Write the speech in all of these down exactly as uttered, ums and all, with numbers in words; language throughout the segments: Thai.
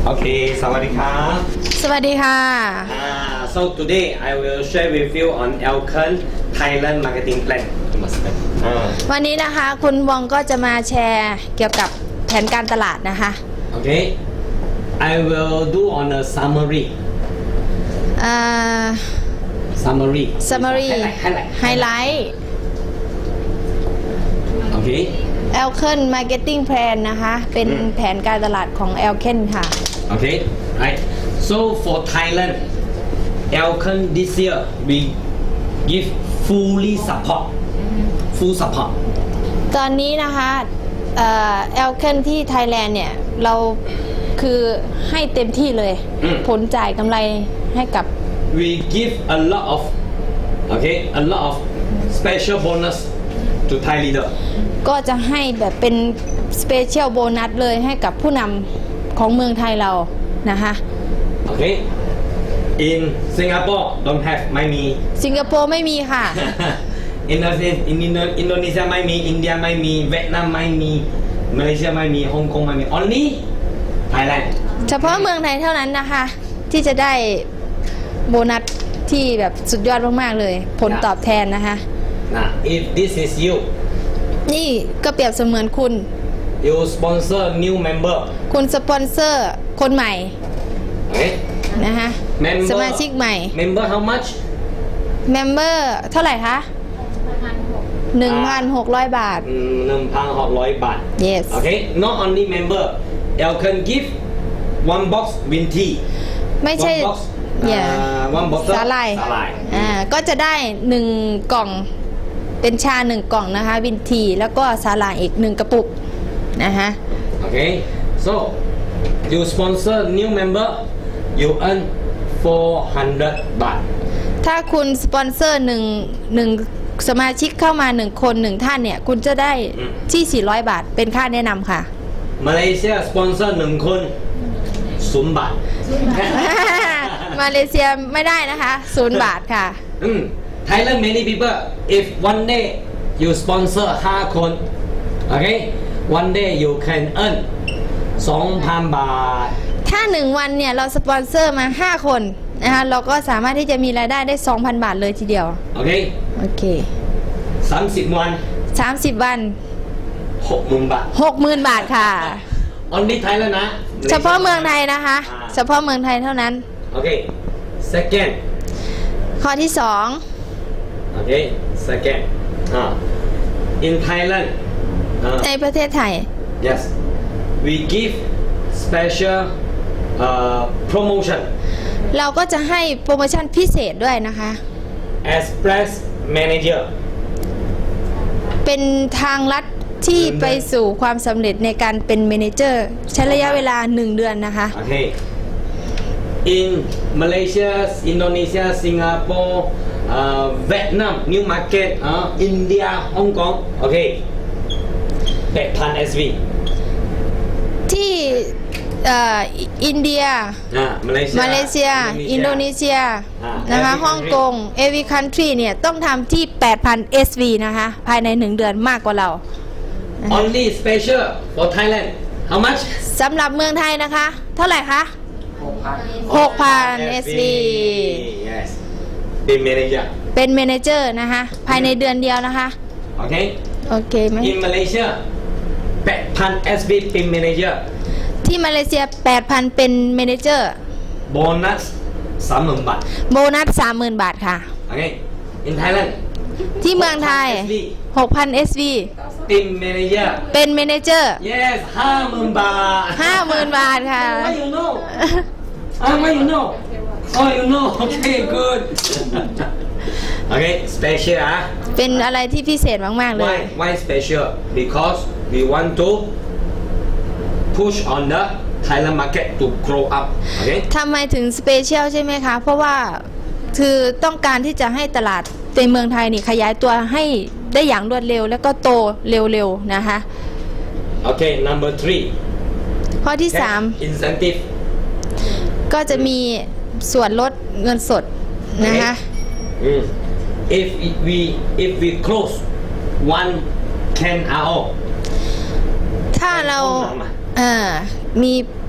Okay สวัสดีครับสวัสดีค่ะ uh, so today I will share with you on Elkern Thailand marketing plan วันนี้นะคะคุณวองก็จะมาแชร์เกี่ยวกับแผนการตลาดนะคะ Okay I will do on a summary uh, summary summary highlight Okay Elkern marketing plan นะคะเป็นแผนการตลาดของ Elkern ค่ะ Okay right so for Thailand Elkern this year we give fully support full support ตอนนี้นะคะเอ่อ Elkern ที่ไทยแลนด์เนี่ยเราคือให้เต็มที่เลยผลจ่ายกำไรให้กับ we give a lot of okay a lot of special bonus to Thai leader ก็จะให้แบบเป็นสเปเชียลโบนัสเลยให้กับผู้นำของเมืองไทยเรานะคะ Okay in Singapore don't have ไม่มีสิงคโปร์ไม่มีค่ะอินโดนีเซียอินโดนีเซียไม่มีอินเดียไม่มีเวียดนามไม่มีมาเลเซียไม่มีฮ่องกงไม่มี only Thailand เฉพาะเมืองไทยเท่านั้นนะคะที่จะได้โบนัสที่แบบสุดยอดมากๆเลยผลตอบแทนนะคะนะ if this is you นี่ก็เปรียบเสมือนคุณ you sponsor new member คุณสปอนเซอร์คนใหม่ okay นะคะสมาชิกใหม่ member how much เมมเบอร์เท่าไหร่คะ หนึ่งพันหกร้อย บาทหนึ่งพันหกร้อย บาท yes okay not only member Elkern give one box green tea ไม่ใช่ one box uh, one bottle สาหร่ายสาหร่ายอ่าก็จะได้หนึ่งกล่องเป็นชาหนึ่งกล่องนะคะวินทีแล้วก็สาหร่ายอีกหนึ่งกระปุกนะคะโอเค so you sponsor new member you earn four hundred บาทถ้าคุณสปอนเซอร์หนึ่งหนึ่งสมาชิกเข้ามาหนึ่งคนหนึ่งท่านเนี่ยคุณจะได้ที่สี่ร้อยบาทเป็นค่าแนะนำค่ะมาเลเซียสปอนเซอร์หนึ่งคนศูนย์บาทมาเลเซียไม่ได้นะคะศูนย์บาทค่ะอืม Thailand many people if one day you sponsor ห้าคนโอเค one day you can earn สองพัน บาทถ้าหนึ่งวันเนี่ยเราสปอนเซอร์มาห้าคนนะคะเราก็สามารถที่จะมีรายได้ได้ สองพัน บาทเลยทีเดียวโอเคโอเคสามสิบวันสามสิบวันหกหมื่น บาทหกหมื่น บาทค่ะ only Thailand นะเฉพาะเมืองไทยนะคะเฉพาะเมืองไทยเท่านั้นโอเค second ข้อที่สองโอเค second อ่า in Thailand ในประเทศไทย yes we give special uh, promotion เราก็จะให้โปรโมชั่นพิเศษด้วยนะคะ Express Manager เป็นทางลัดที่ไปสู่ความสำเร็จในการเป็นเมเนเจอร์ใช้ระยะเวลาหนึ่งเดือนนะคะโอเค in Malaysia Indonesia Singapore uh, Vietnam New Market uh, India Hong Kong โอเค แปดพัน เอส วีที่อินเดียมาเลเซียอินโดนีเซียนะคะฮ่องกง every country เนี่ยต้องทำที่ แปดพัน เอส วี นะคะภายในหนึ่งเดือนมากกว่าเรา only special for Thailand how much สำหรับเมืองไทยนะคะเท่าไหร่คะ หกพัน เอส วี yes เป็นเมเนเจอร์เป็นเมเนเจอร์นะคะภายในเดือนเดียวนะคะโอเคโอเคไหม in Malaysia แปดพัน เอส วี เป็นเมเนเจอร์ที่มาเลเซีย แปดพัน เป็นเมเนเจอร์โบนัส สามหมื่น บาทโบนัส สามหมื่น บาทค่ะโอเค in Thailand ที่เมืองไทย หกพัน เอส วีเป็นเมเนเจอร์เป็นเมเนเจอร์ yes ห้าหมื่น บาทห้าหมื่น บาทค่ะ why you know ah why you know oh you know okay good โอเค special อ่ะเป็นอะไรที่พิเศษมากๆเลย why why special because we want to push on the Thailand market to grow up โอเคทำไมถึงสเปเชียลใช่ไหมคะเพราะว่าคือต้องการที่จะให้ตลาดในเมืองไทยนี่ขยายตัวให้ได้อย่างรวดเร็วแล้วก็โตเร็วๆนะคะโอเค number three ข้อที่สาม incentive ก็จะมีส่วนลดเงินสดนะคะ if we if we close one can อาร์ โอถ้าเราเอ่อมี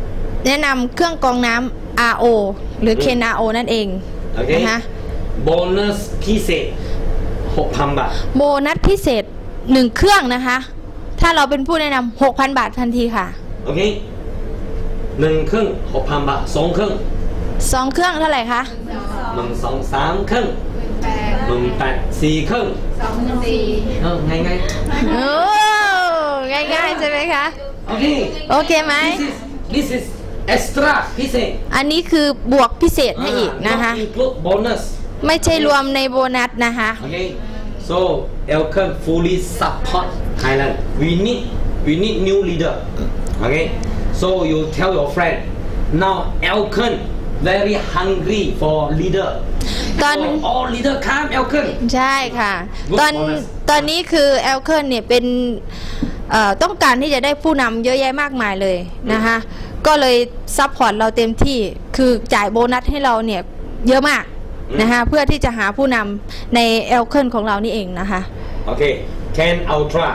แนะนำเครื่องกรองน้ำ อาร์ โอ หรือ Ken อาร์ โอ นั่นเองนะคะโบนัสพิเศษ หกพัน บาทโบนัสพิเศษหนึ่งเครื่องนะคะถ้าเราเป็นผู้แนะนำ หกพัน บาททันทีค่ะโอเคหนึ่งเครื่อง หกพัน บาทสองเครื่องสองเครื่องเท่าไหร่คะหนึ่งสองสามเครื่องหนึ่งแปดสี่เครื่องสองหนึ่งสี่เออง่ายง่ายโอ้ง่ายง่ายใช่ไหมคะโอเคโอเคไหม this is extra พิเศษอันนี้คือบวกพิเศษให้อีกนะคะ include bonus ไม่ใช่รวมในโบนัสนะคะโอเค so Elkon fully support Thailand we need we need new leader okay so you tell your friend now Elkon very hungry for leader ตอน all leader come Elkon ใช่ค่ะตอนตอนนี้คือ Elkon เนี่ยเป็นต้องการที่จะได้ผู้นำเยอะแยะมากมายเลยนะคะก็เลยซัพพอร์ตเราเต็มที่คือจ่ายโบนัสให้เราเนี่ยเยอะมากนะคะเพื่อที่จะหาผู้นำใน Elkon ของเรานี่เองนะคะโอเค Ken Ultra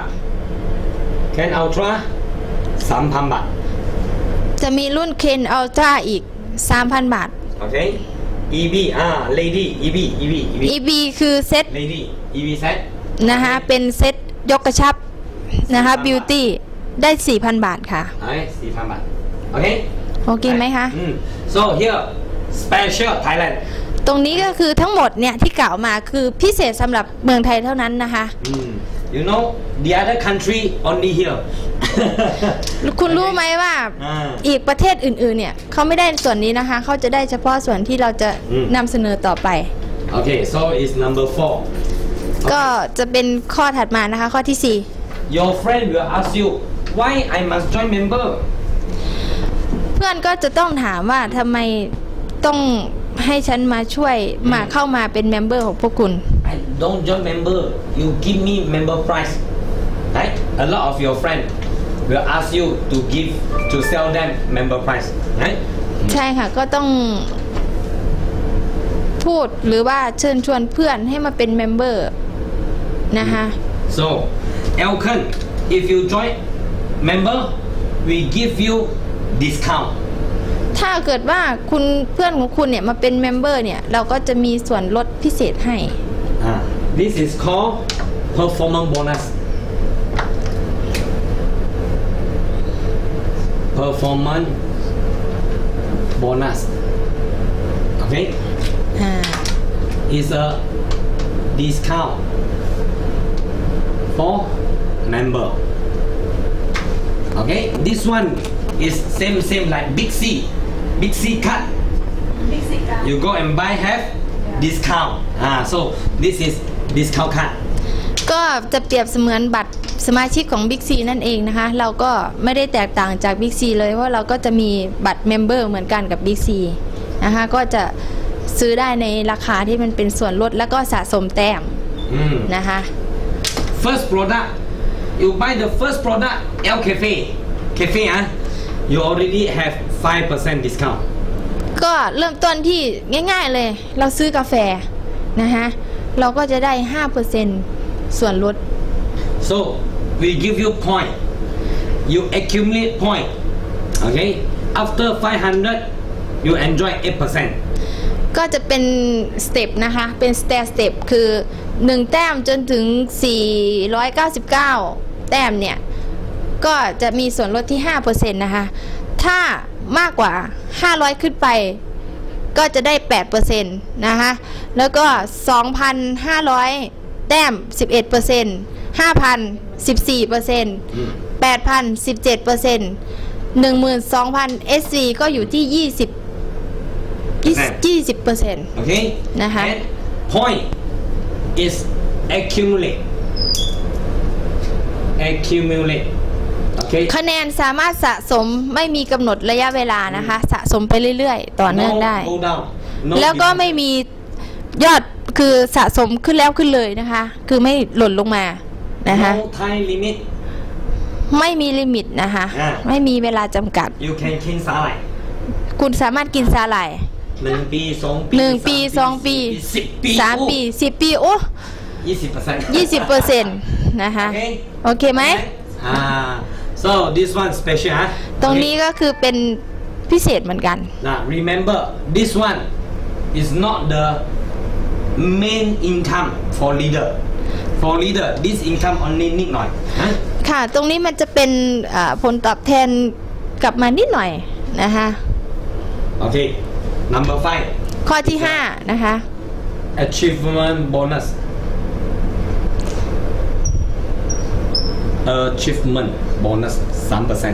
Ken Ultra สามพัน บาทจะมีรุ่น Ken Ultra อีก สามพัน บาทโอเค อี บี อ่า Lady อี บี อี บีอี บี คือเซ็ต Lady อี บี เซ็ตนะคะเป็นเซ็ตยกกระชับนะคะ Beauty ได้ สี่พัน บาทค่ะโอเค สี่พัน บาทโอเคโอเคไหมคะ so here special Thailand ตรงนี้ก็คือทั้งหมดเนี่ยที่กล่าวมาคือพิเศษสำหรับเมืองไทยเท่านั้นนะคะ you know the other country only here คุณรู้ไหมว่าอีกประเทศอื่นๆเนี่ยเขาไม่ได้ส่วนนี้นะคะเขาจะได้เฉพาะส่วนที่เราจะนำเสนอต่อไปโอเค so is number four ก็จะเป็นข้อถัดมานะคะข้อที่สี่ your friend will ask you why I must join member เพื่อนก็จะต้องถามว่าทำไมต้องให้ฉันมาช่วยมาเข้ามาเป็นเมมเบอร์ของพวกคุณ I don't join member you give me member price right a lot of your friend will ask you to give to sell them member price right ใช่ค่ะก็ต้องพูดหรือว่าเชิญชวนเพื่อนให้มาเป็นเมมเบอร์นะคะ so Elkon if you join member we give you discount ถ้าเกิดว่าคุณเพื่อนของคุณเนี่ยมาเป็นเมมเบอร์เนี่ยเราก็จะมีส่วนลดพิเศษให้ ah this is called performance bonus performance bonus okay is a discount for member okay this one is same same like Big C Big C card Big C card you go and buy have discount ah so this is discount card ก็จะเปรียบเสมือนบัตรสมาชิกของ Big C นั่นเองนะคะเราก็ไม่ได้แตกต่างจาก Big C เลยเพราะเราก็จะมีบัตรเมมเบอร์เหมือนกันกับ Big C นะคะก็จะซื้อได้ในราคาที่มันเป็นส่วนลดแล้วก็สะสมแต้มนะคะ first product you buy the first product El Cafe Cafe อ่ะ you already have five percent discount ก็เริ่มต้นที่ง่ายๆเลยเราซื้อกาแฟนะคะเราก็จะได้ ห้าเปอร์เซ็นต์ ส่วนลด so we give you point you accumulate point okay after five hundred you enjoy eight percent ก็จะเป็นสเต็ปนะคะเป็นสเตปสเต็ปคือหนึ่งแต้มจนถึงสี่ร้อยเก้าสิบเก้าแต้มเนี่ยก็จะมีส่วนลดที่ ห้าเปอร์เซ็นต์ นะคะถ้ามากกว่าห้าร้อยขึ้นไปก็จะได้ แปดเปอร์เซ็นต์ นะคะแล้วก็ สองพันห้าร้อย แต้ม สิบเอ็ดเปอร์เซ็นต์ ห้าพัน สิบสี่เปอร์เซ็นต์ แปดพัน สิบเจ็ดเปอร์เซ็นต์ หนึ่งหมื่นสองพัน เอส ซี ก็อยู่ที่ยี่สิบ ยี่สิบเปอร์เซ็นต์โอเคนะคะ point is accumulate accumulate okay คะแนนสามารถสะสมไม่มีกำหนดระยะเวลานะคะสะสมไปเรื่อยๆต่อเนื่องได้ no, no, no, แล้วก็ไม่มียอดคือสะสมขึ้นแล้วขึ้นเลยนะคะคือไม่หล่นลงมานะคะ no time limit ไม่มีลิมิตนะคะไม่มีเวลาจำกัด you can กินสาหร่ายคุณสามารถกินสาหร่ายหนึ่งปีสองปีหนึ่งปีสองปีสิบปีสามปีสิบปีโอ้ยี่สิบเปอร์เซ็นต์ยี่สิบเปอร์เซ็นต์นะคะโอเคไหมอ่า so this one special ฮะตรงนี้ก็คือเป็นพิเศษเหมือนกัน Now remember this one is not the main income for leader for leader this income only นิดหน่อยฮะค่ะตรงนี้มันจะเป็นผลตอบแทนกลับมานิดหน่อยนะคะโอเค number five ข้อที่ห้านะคะ achievement bonus achievement bonus สามเปอร์เซ็นต์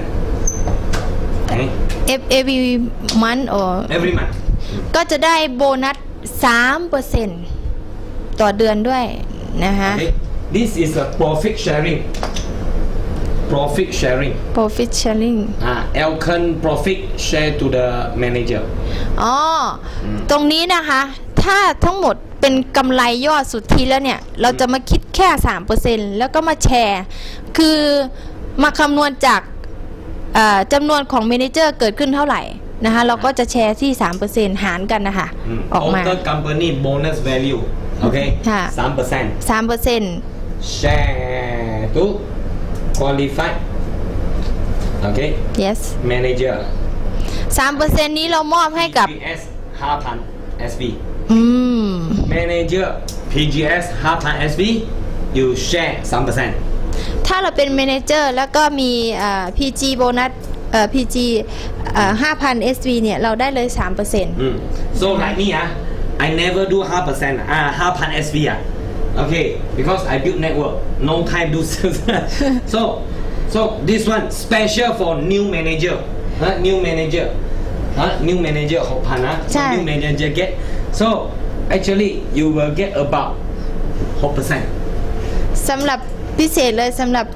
every month or every month ก็จะได้โบนัส สามเปอร์เซ็นต์ ต่อเดือนด้วยนะคะ This is a profit sharing profit sharing profit sharing อ่า Elkan profit share to the manager อ๋อตรงนี้นะคะถ้าทั้งหมดเป็นกำไรยอดสุทธิแล้วเนี่ยเราจะมาคิดแค่ สามเปอร์เซ็นต์ แล้วก็มาแชร์คือมาคำนวณจากจำนวนของเมเนเจอร์เกิดขึ้นเท่าไหร่นะคะเราก็จะแชร์ที่ สามเปอร์เซ็นต์ หารกันนะคะออกมา Total company bonus value โอเค สามเปอร์เซ็นต์สามเปอร์เซ็นต์ share to qualify โอเค yes manager สามเปอร์เซ็นต์ นี้เรามอบให้กับพี จี เอส ห้าพัน เอส วีอืม manager พี จี เอส ห้าพัน เอส วี you share สามเปอร์เซ็นต์ถ้าเราเป็น manager แล้วก็มี พี จี โบนัส พี จี ห้าพัน เอส วี เนี่ยเราได้เลย สามเปอร์เซ็นต์ so like me ah I never do half percent ah ห้าพัน เอส วี ah okay because I build network no time do sales so so this one special for new manager huh? new manager huh? new manager หกพันนะ new manager get so actually you will get about หกเปอร์เซ็นต์สำหรับพิเศษเลยสำหรับ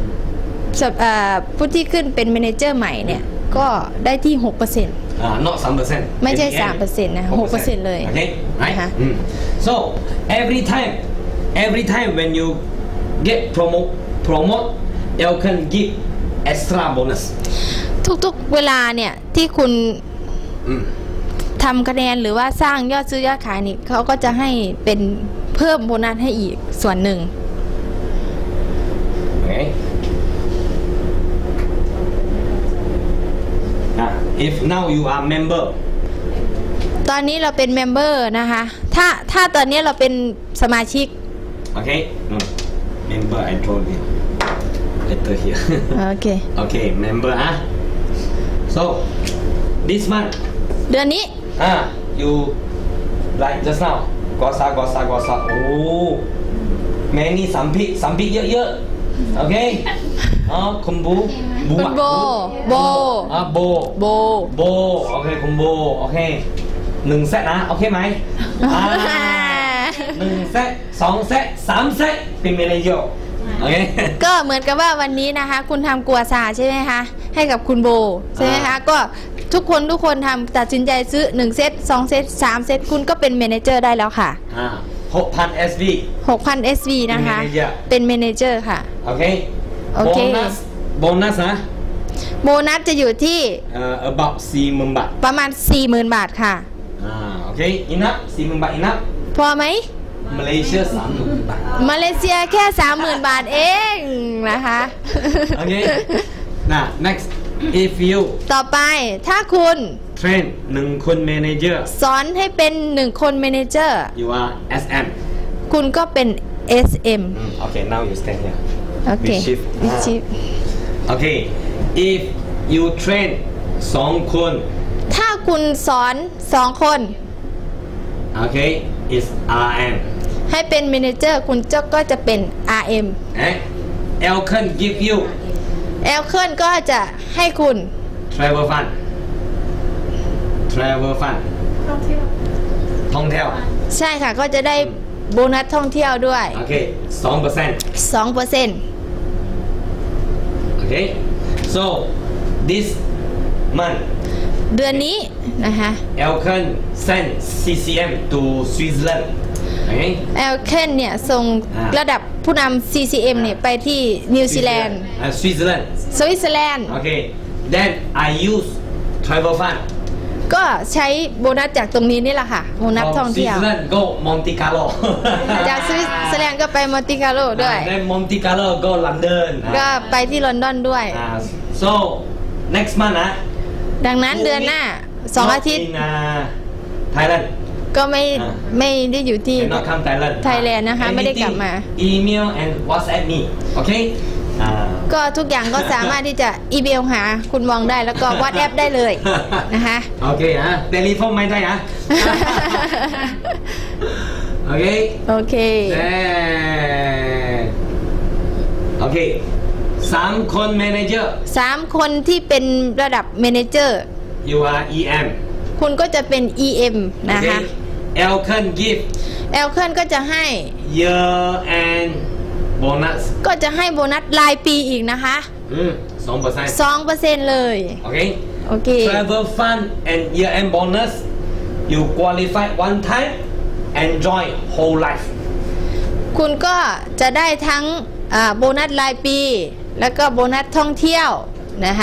ผู้ที่ขึ้นเป็น manager ใหม่เนี่ยก็ได้ที่ หกเปอร์เซ็นต์อ่า not สามเปอร์เซ็นต์ไม่ใช่ สามเปอร์เซ็นต์ นะ หกเปอร์เซ็นต์ เลยโอเค right so every time every time when you get promote promote Elkan give extra bonus ทุกๆเวลาเนี่ยที่คุณทำคะแนนหรือว่าสร้างยอดซื้อยอดขายนี่เขาก็จะให้เป็นเพิ่มโบนัสให้อีกส่วนหนึ่ง okay if now you are member ตอนนี้เราเป็นเมมเบอร์นะคะถ้าถ้าตอนนี้เราเป็นสมาชิกโอเค member I told you letter here โอเคโอเค member อ่ะ so this month เดือนนี้อ่ะ you like just now กอซากอซากอซาโอ้แม่นี่สัมภิสัมภิเยอะๆโอเคอ๋อคุณบูบูโบโบอ่ะโบโบโบโอเคคุณโบโอเคหนึ่งเซตนะโอเคไหมอ่าหนึ่งเซตสองเซตสามเซตเป็นเมเนเจอร์โอเคก็เหมือนกับว่าวันนี้นะคะคุณทำกัวซาใช่ไหมคะให้กับคุณโบใช่ไหมคะก็ทุกคนทุกคนทำตัดสินใจซื้อหนึ่งเซตสองเซตสามเซตคุณก็เป็นเมเนเจอร์ได้แล้วค่ะอ่าหกพัน เอส วีหกพัน เอส วี นะคะเป็นเมเนเจอร์ค่ะโอเคโบนัสโบนัสนะโบนัสจะอยู่ที่เอ่อ about สี่หมื่นบาทประมาณ สี่หมื่น บาทค่ะอ่าโอเคอินับ สี่หมื่น บาทอินับพอไหมมาเลเซีย สามหมื่น บาทมาเลเซียแค่ สามหมื่น บาทเองนะคะโอเคนะ next if you ต่อไปถ้าคุณเทรนหนึ่งคนเมเนเจอร์สอนให้เป็นหนึ่งคนเมเนเจอร์ you are เอส เอ็มคุณก็เป็น เอส เอ็มโอเค now you stand here โอเคโอเค if you train สองคนถ้าคุณสอนสองคนโอเค is อาร์ เอ็มให้เป็นเมเนเจอร์คุณเจ้าก็จะเป็น อาร์ เอ็มเอ๊ะ Elkan give you Elkan ก็จะให้คุณ travel fund travel fund ท่องเที่ยวท่องเที่ยวใช่ค่ะก็จะได้โบนัสท่องเที่ยวด้วยโอเค สองเปอร์เซ็นต์สองเปอร์เซ็นต์โอเค so this month เดือนนี้นะคะ Elkan send ซี ซี เอ็ม to Switzerland Elkan เนี่ยส่งระดับผู้นำ ซี ซี เอ็ม เนี่ยไปที่นิวซีแลนด์ Switzerland สวิตเซอร์แลนด์โอเค then I use travel fund ก็ใช้โบนัสจากตรงนี้นี่แหละค่ะโบนัสท่องเที่ยว Switzerland go Monte Carlo จากสวิตเซอร์แลนด์ก็ไปมอนติคาร์โลด้วย then Monte Carlo go London ก็ไปที่ลอนดอนด้วย so next month นะดังนั้นเดือนหน้าสองอาทิตย์ in uh, Thailand ก็ไม่ไม่ได้อยู่ที่ cannot come Thailand ไทยแลนด์นะคะ ไม่ได้กลับมา email and WhatsApp me okay ก็ทุกอย่างก็สามารถที่จะอีเมลหาคุณวองได้แล้วก็วอทแอปได้เลยนะคะโอเคฮะเทเลโฟนไม่ได้ฮะโอเคโอเคโอเคสามคนแมเนเจอร์สามคนที่เป็นระดับแมเนเจอร์ you are อี เอ็มคุณก็จะเป็น อี เอ็ม นะคะ Elkan give Elkan ก็จะให้ year and bonus ก็จะให้โบนัสรายปีอีกนะคะอืมสองเปอร์เซ็นต์สองเปอร์เซ็นต์เลยโอเคโอเค travel fund and year end bonus you qualify one time enjoy whole life คุณก็จะได้ทั้งโบนัสรายปีแล้วก็โบนัสท่องเที่ยวนะคะ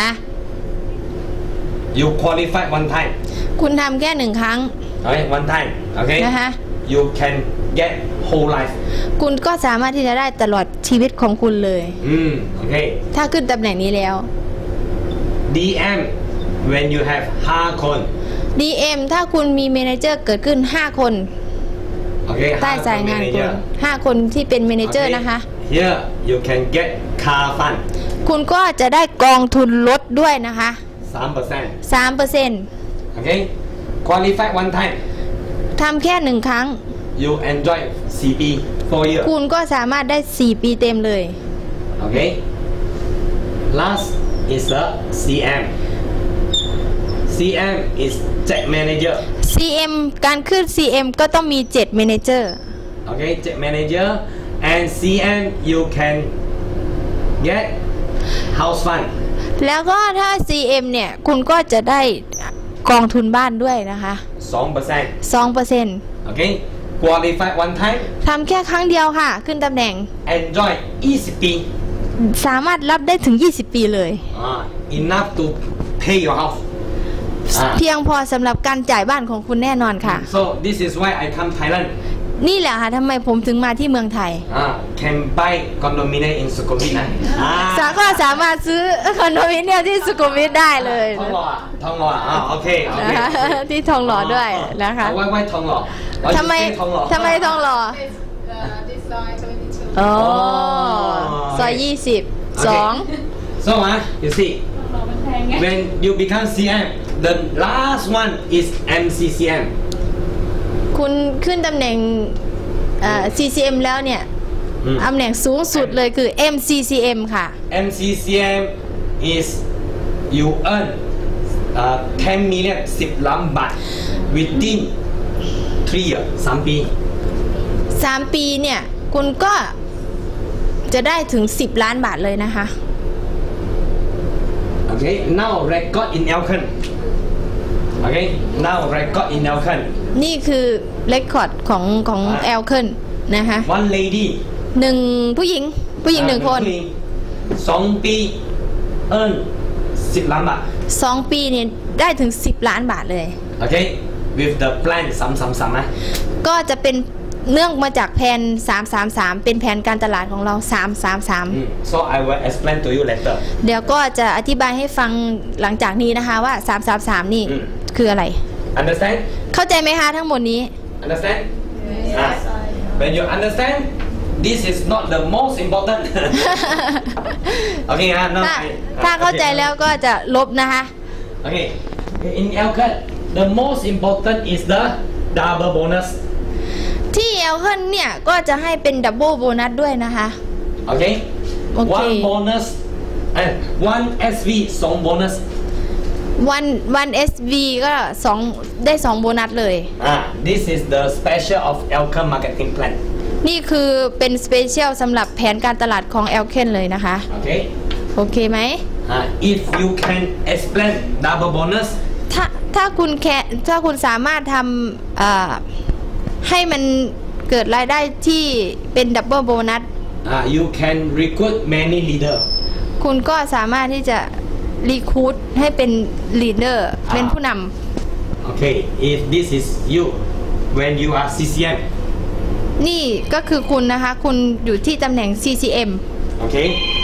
you qualify one time คุณทำแค่หนึ่งครั้ง okay one time okay นะคะ you can get whole life คุณก็สามารถที่จะได้ตลอดชีวิตของคุณเลยอืมโอเคถ้าขึ้นตำแหน่งนี้แล้วดี เอ็ม when you have ห้าคนดี เอ็ม ถ้าคุณมีเมเนเจอร์เกิดขึ้นห้าคนใต้สายงานคุณห้าคนที่เป็นเมเนเจอร์นะคะ here you can get car fund คุณก็จะได้กองทุนรถด้วยนะคะสามเปอร์เซ็นต์สามเปอร์เซ็นต์โอเค qualify one time ทำแค่หนึ่งครั้ง you enjoy สี่ปี four years คุณก็สามารถได้สี่ปีเต็มเลยโอเค last is the ซี เอ็ม ซี เอ็ม is jet manager ซี เอ็ม การขึ้น ซี เอ็ม ก็ต้องมีเจ็ด manager โอเค jet manager and ซี เอ็ม you can get house fund แล้วก็ถ้า ซี เอ็ม เนี่ยคุณก็จะได้กองทุนบ้านด้วยนะคะสองเปอร์เซ็นต์สองเปอร์เซ็นต์โอเค qualify one time ทำแค่ครั้งเดียวค่ะขึ้นตำแหน่ง enjoy ยี่สิบปีสามารถรับได้ถึงยี่สิบปีเลย uh, enough to pay your house เพียงพอสำหรับการจ่ายบ้านของคุณแน่นอนค่ะ so this is why I come Thailand นี่แหละค่ะทำไมผมถึงมาที่เมืองไทย uh, can buy condominium in สุขุมวิทนะสาก็สามารถซื้อคอนโดมิเนียมที่สุขุมวิทได้เลยทองหล่อทองหล่ออ่าโอเคโอเคที่ทองหล่อด้วยนะคะไว้ไว้ทองหล่อทำไมทำไมทองหล่ออ๋อซอยยี่สิบสอง so ah you see when you become ซี เอ็ม the last one is เอ็ม ซี ซี เอ็มคุณขึ้นตำแหน่ง ซี ซี เอ็ม แล้วเนี่ยตำแหน่งสูงสุดเลยคือ เอ็ม ซี ซี เอ็ม ค่ะเอ็ม ซี ซี เอ็ม is you earn uh, ten million สิบล้านบาท within three years สามปีสามปีเนี่ยคุณก็จะได้ถึงสิบล้านบาทเลยนะคะโอเค now record in Elkan โอเค now record in Elkan นี่คือเรคคอร์ดของของ Elkan นะคะ one lady หนึ่งผู้หญิงผู้หญิงหนึ่งคนสองปี earn สิบล้านบาทสองปีเนี่ยได้ถึงสิบล้านบาทเลยโอเค with the plan สาม สาม สามนะก็จะเป็นเนื่องมาจากแผนสาม สาม สามเป็นแผนการตลาดของเราสาม สาม สาม so I will explain to you later เดี๋ยวก็จะอธิบายให้ฟังหลังจากนี้นะคะว่าสาม สาม สามนี่คืออะไร understand เข้าใจไหมคะทั้งหมดนี้ understand yes when you understand this is not the most important โอเคฮะถ้าเข้าใจแล้วก็จะลบนะคะโอเค in Elkan the most important is the double bonus ที่เอลเคิลเนี่ยก็จะให้เป็นดับเบิลโบนัสด้วยนะคะโอเค one bonus and one เอส วี สองโบนัส one one เอส วี ก็สองได้สองโบนัสเลยอ่า this is the special of Elkan marketing plan นี่คือเป็นสเปเชียลสำหรับแผนการตลาดของ Elkan เลยนะคะโอเคโอเคไหมอ่า if you can explain double bonus ถ้าถ้าคุณแค่ถ้าคุณสามารถทำอ่าให้มันเกิดรายได้ที่เป็นดับเบิลโบนัส you can recruit many leader คุณก็สามารถที่จะรีคูดให้เป็นลีดเดอร์เป็นผู้นำโอเค if this is you when you are ซี ซี เอ็มนี่ก็คือคุณนะคะคุณอยู่ที่ตำแหน่ง ซี ซี เอ็มโอเค